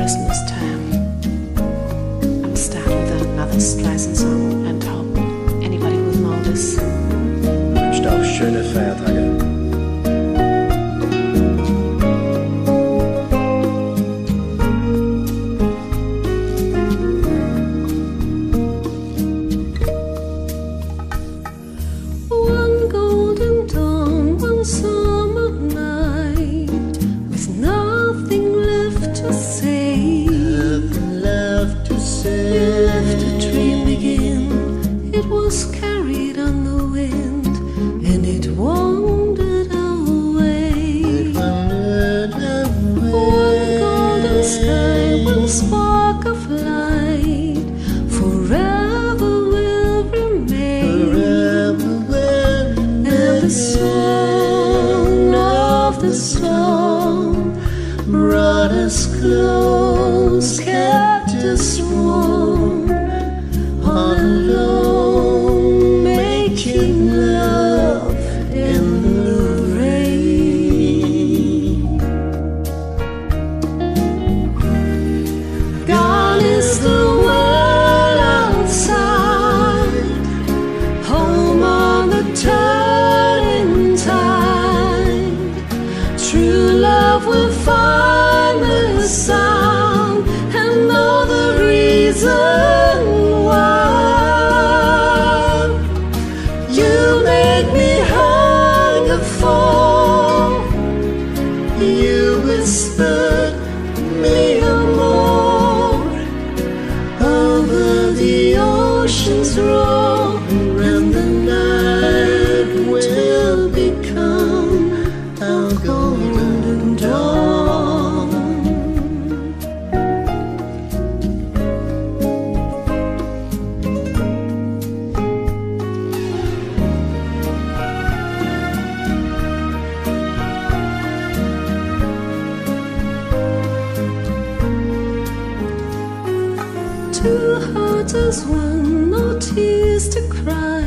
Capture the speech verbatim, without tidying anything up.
Christmas time. I'm starting with another Streisand song and hope anybody will know this. Ich wünsche dir auch schöne Feiertage. One golden dawn, one summer night, with nothing left to say. Nothing left to say. We left a dream begin. It was carried on the wind, and it wandered away. It wandered away. One golden sky, one spark of light, forever will remain. Forever will And the song of the song brought us close, kept us warm, all alone, making love in the rain. Gone is the world outside, home on the turning tide. True love will find the sound and know the reason why. You make me hunger for, you whispered me amor over the ocean's roar, and the night will become our golden dawn. Two hearts as one, no tears to cry.